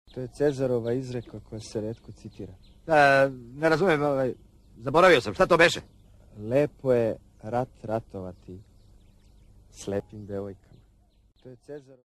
To je Cezarova izreka koja se retko citira. Ne razumijem, zaboravio sam, šta to beše? Lepo je ratovati s lepim devojkama. To je Cezarova...